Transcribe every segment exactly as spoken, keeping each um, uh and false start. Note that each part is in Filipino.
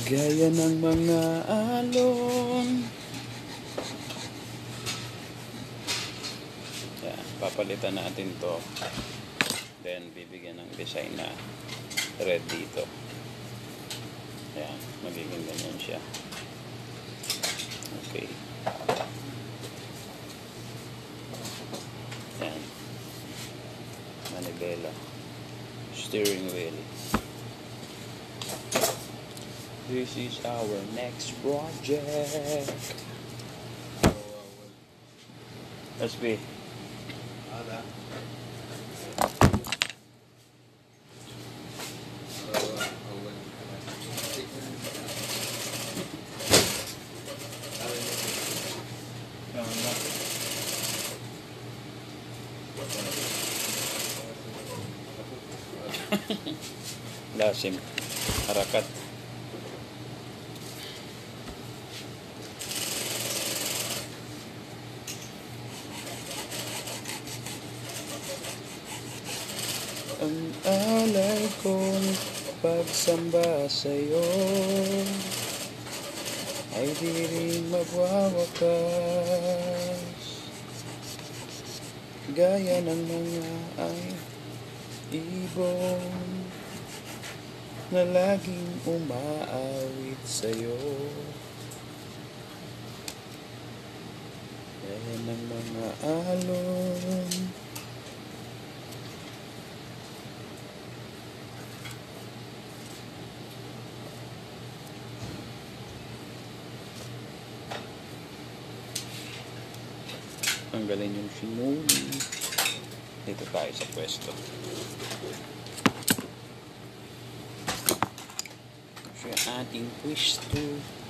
Gaya ng mga alon. Yan, papalitan natin to. Then bibigyan ng design na red dito. Yan, magiging ganyan siya. Okay. Yan. Manibela. Steering wheel. This is our next project. Let's be. هذا Lasim. Harakat. Ang alay kong pagsamba sa'yo ay di rin magwawakas, gaya ng mga ay ibon na laging umaawit sa'yo, gaya ng mga alon. Tanggalin yung sinuli. Dito tayo sa pwesto. So, ating pwesto.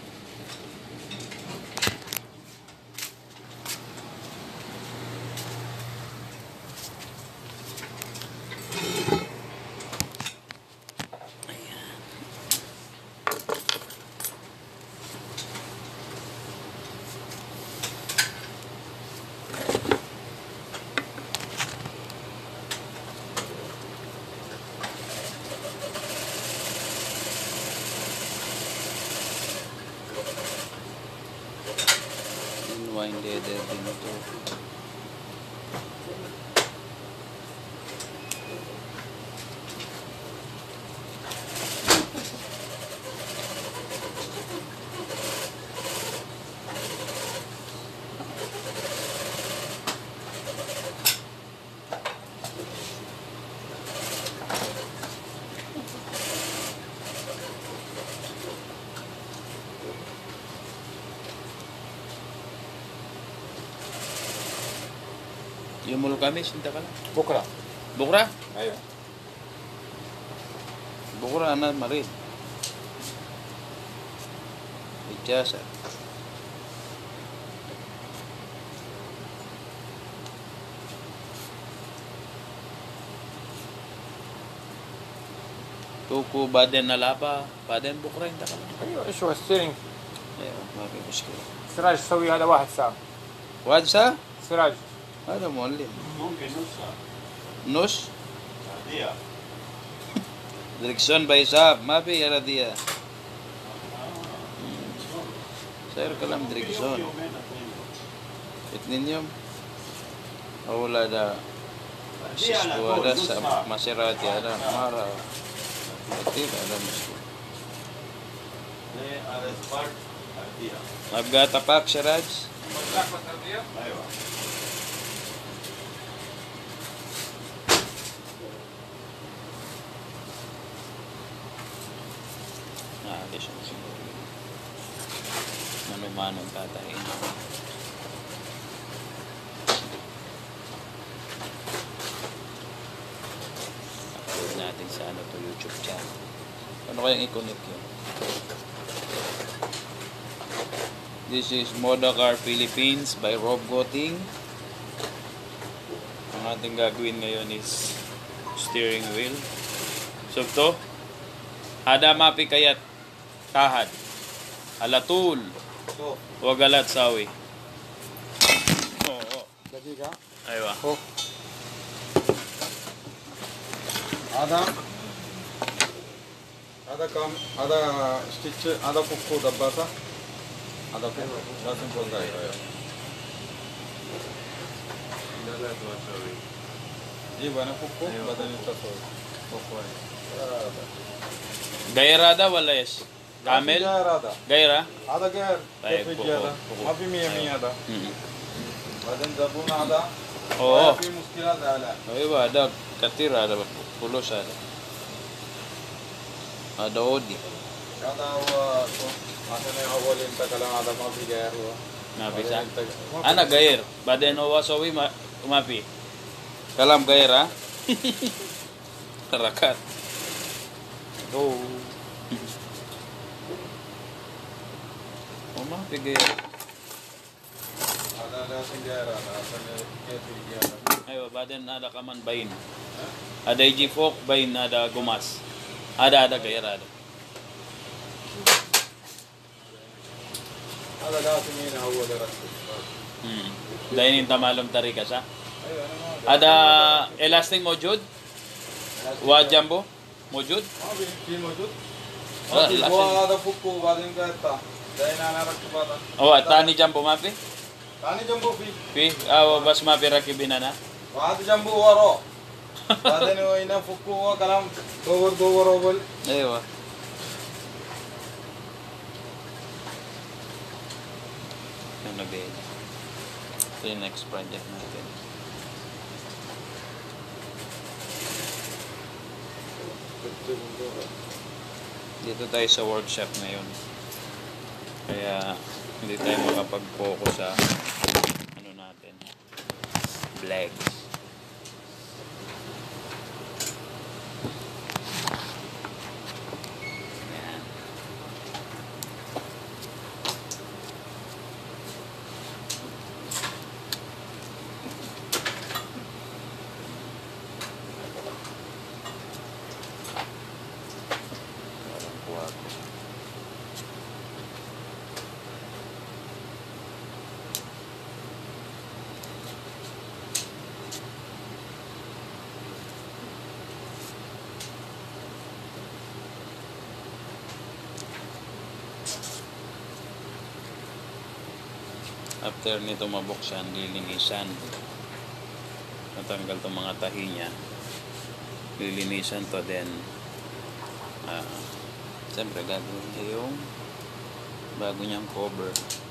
Wine leather din ito. Yung mulu kami, sinta ka lang. بكره Bukra? ايوه Bukra na marid. Ijasa. Tuku baden na lapa. Baden bukra, hinta ka lang. ايوه ايش هو الستيرنج Ayun, ما في مشكلة. سراج تسوي هذا واحد ساعه واحد ساعة؟ سراج هذا مولد. ممكن نص ساعة. نص؟ دقيقة. دركسيون بحساب ما في أراضية. صاير كلام دركسيون. يومين اثنين. اثنين يوم؟ أولا ده دي على سيسكو طول هذا نص ساعة. ماسيراتي هذا مرة كتير هذا مشكلة. ده على سبارك أرضية. أبقى تباك سراج؟ أيوة. Ah, di siya siguro. Mano-manong tatahin. Upload natin sa ano to YouTube channel. Ano kayang i-connect yun? This is Modacar Philippines by Rob Goting. Ang ating gagawin ngayon is steering wheel. So to, hada mapi kayat tahad. Alatul. Wagalat sawi. Oo. دقيقه Aywa. هو هذا आधा काम आधा स्टिच आधा पुक्को डब्बा था आधा पुक्को लास्ट में पहुंच गया जी बना पुक्को बदलने का सो पुक्को है Gaira daw wala yes. Camel? आधा Gaira? आधा गैर Ay, फिर पुक्को, ज्यादा पुक्को. माफी मियां मियां आधा Mm. बदन जबून आधा Oo. काफी मुश्किलात झाला Ay ba, ada katira, ada pulos ada. Ada odi. आधा वो तो आधा ने अव्वल इंता कलम आधा माफी गैर हुआ Mapisa? Ana gair. Baden o wasawi ma umapi. Kalam gair ha? Tarakat. Oh. Umapi gair. आधा लास्ट गैर आधा आधा ने कैसे गया Ayo, baden ada kaman bain. Ada ijifok bain, ada gumas. Ada ada gair ada. आधा लास्ट में ना अव्वल रखते Hmm. Dahil yung tamalong tarika sa. अरे अरे Ada elastic mojud? Wa jumbo? Mojud? हाँ भी भी मौजूद Ah, वो lasting. आधा फुक्को बादिन का था दाइन आना रख पाता Oh, tani jumbo mapi? तानी जंबो भी Pi, ah, bas mapi rakibina na. बाद जंबो वारो बादिन वो इना फुक्को वो कलम दोवर दोवर ओवल Ewa. Ano ba yun? Ito yung next project natin. Dito tayo sa workshop ngayon. Kaya hindi tayo makapag-focus sa ano natin. Vlogs. Ayan. Parang kuha ko. After nito mabuksan, lilinisan. Natanggal itong mga tahi niya. Lilinisan to, then ah, siyempre gagawin niya yung bago niyang cover.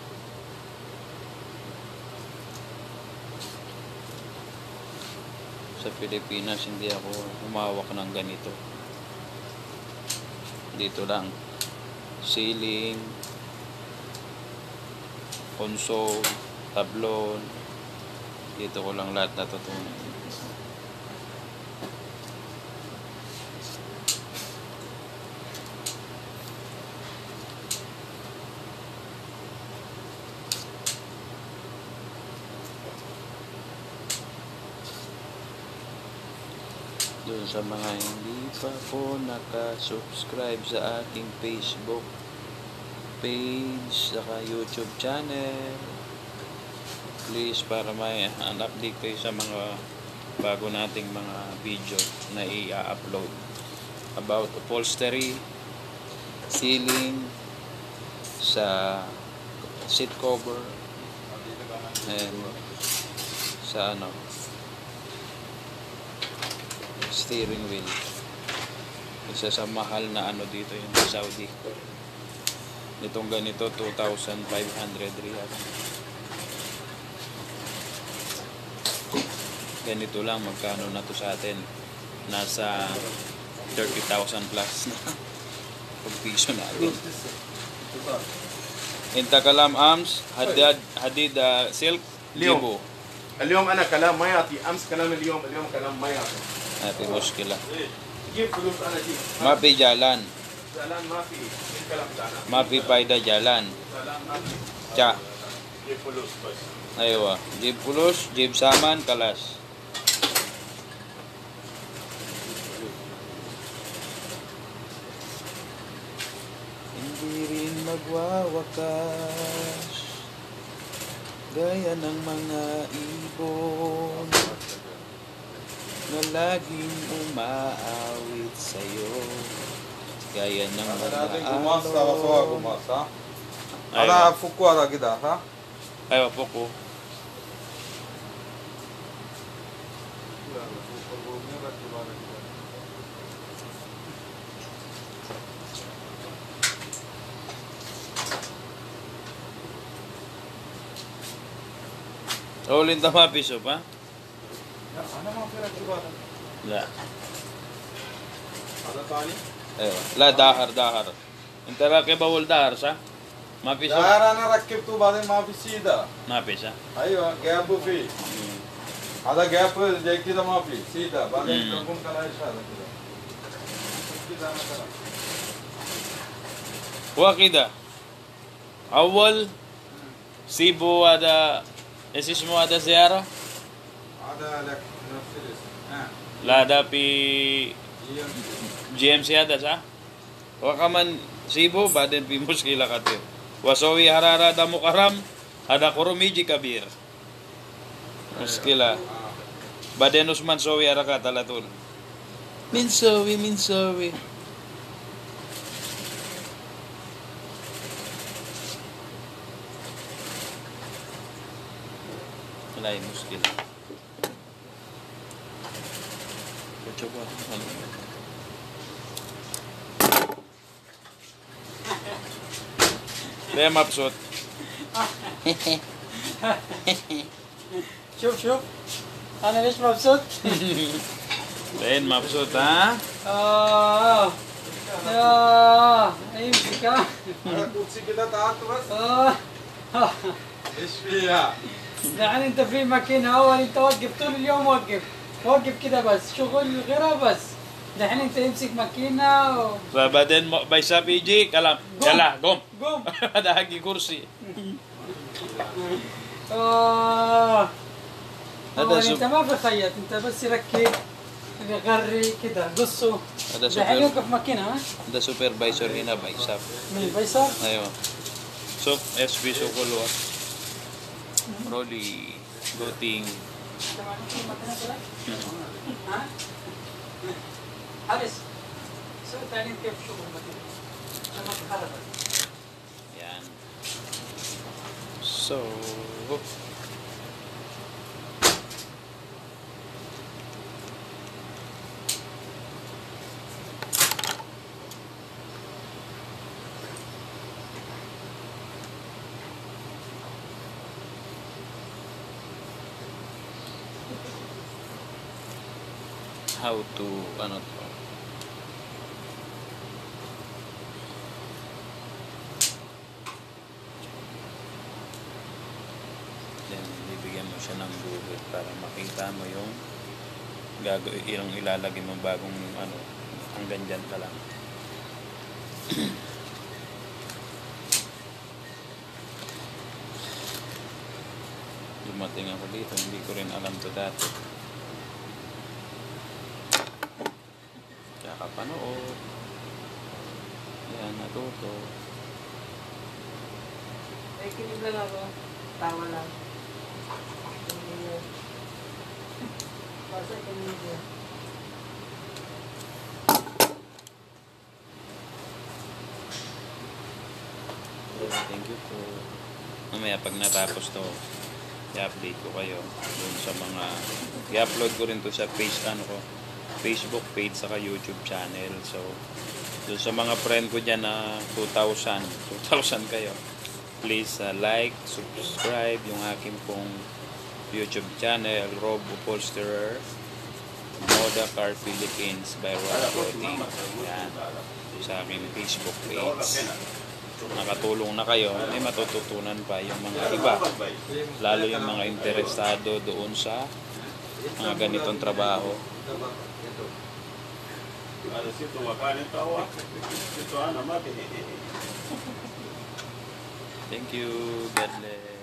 Sa Pilipinas hindi ako humawak ng ganito. Dito lang ceiling, console, tablon. Dito ko lang lahat natutunan. Doon sa mga hindi pa po naka-subscribe sa aking Facebook page, saka YouTube channel, please, para may an update kayo sa mga bago nating mga video na i-upload about upholstery, ceiling, sa seat cover, and sa ano steering wheel. Isa sa mahal na ano dito yung sa Saudi. Itong ganito two thousand five hundred riyal. Ganito lang magkano na to sa atin. Nasa thirty thousand plus na pag piso natin. Inta kalam arms, hadid hadid uh, silk, اليوم. jibo. اليوم انا كلام ما يعطي امس كلام اليوم اليوم كلام ما يعطي Ati muskila. جيب فلوس انا جيب Mapi jalan, زعلان ما في إيه الكلام زعلان mapi paida jalan. زعلان ما في Cha. جيب فلوس بس Aywa, jib pulus, jib saman, kalas. Hindi rin magwawakas gaya ng mga ibon na laging umaawit sa'yo. Gaya ng Ada mga natin gumasa, wasawa gumasa. Aywa. Ada fukwa da gida, ha? Aywa po ko. Ulin tama piso pa? Ana ma fira kibada. La. Ada tani? Aywa. La dahar dahar. Intera ke bawul dahar sa? Mapiso? Dahar ana rakibtu baden maafi sida. Mapisa. Aywa, gap fi. Ada gap dekti da maafi sida. Baden Hmm. kabun kara ishara kida. Sida na kara. وكده أول سيبوا هذا ايش اسمه هذا زيارة؟ Ada lek nafsi ism. Ha. لا ده في Iyam. جي ام سي هذا صح؟ وكمان سيبوا بعدين في مشكلة كتير وسوي حرارة ده مكرم هذا كروميجي كبير مشكلة بعدين عثمان سوي حركات على طول من سوي من سوي لا هي مشكلة coba saya maksud شوف شوف انا ليش مبسوط lain maksud ha اه يا يمسك ها Ada kursi kita taat bas. اه ايش فيها؟ يعني انت في ماكينه اول انت وقف طول اليوم وقف وقف كده بس شغل غيرها بس دحين انت يمسك ماكينه و... بعدين bisa biji kalam Gom. yalah gom قوم ada lagi kursi آه هذا أول شوف. انت ما في خيط انت بس يركب يغري كده قصه هذا دحين سوبر يوقف ماكينه ها ada supervisor hina bisa من الفيصل ayo so S B so kulwa Rolly Goting ها حارس سوي تعليم كيف شغل الماكينه عشان ما تتخرب yan so how to ano to then bibigyan mo siya ng guhit para makita mo yung gago yung ilalagay mo bagong ano hanggang dyan ka lang dumating ako dito hindi ko rin alam to dati kakapanood yan natuto May kinig lang ako. Tawa lang. Basta kinig yan. thank you po mamaya pag natapos to i-update ko kayo dun sa mga i-upload ko rin to sa page ano ko Facebook page saka YouTube channel so dun sa mga friend ko dyan na two thousand two thousand kayo please uh, like, subscribe yung aking pong YouTube channel Rob Upholsterer Moda Car Philippines by Rob Clothing yan sa aking Facebook page nakatulong na kayo, may matututunan pa yung mga iba. Lalo yung mga interesado doon sa mga ganitong trabaho. Thank you. God bless.